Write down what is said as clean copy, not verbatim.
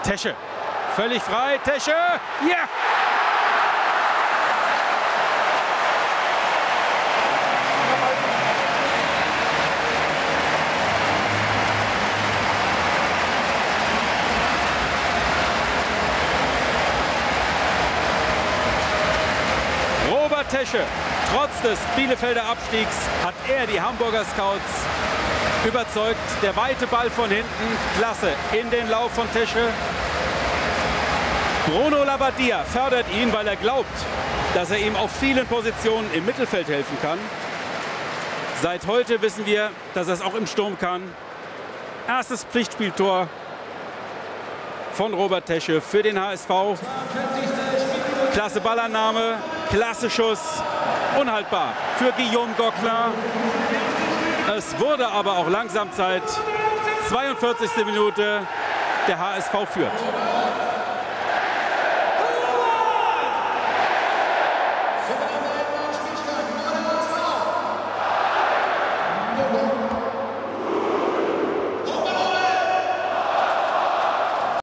Tesche. Völlig frei. Tesche. Ja! Robert Tesche. Trotz des Bielefelder Abstiegs hat er die Hamburger Scouts überzeugt. Der weite Ball von hinten. Klasse. In den Lauf von Tesche. Bruno Labbadia fördert ihn, weil er glaubt, dass er ihm auf vielen Positionen im Mittelfeld helfen kann. Seit heute wissen wir, dass er es auch im Sturm kann. Erstes Pflichtspieltor von Robert Tesche für den HSV. Klasse Ballannahme, klasse Schuss, unhaltbar für Guillaume Goclin. Es wurde aber auch langsam Zeit. 42. Minute, der HSV führt.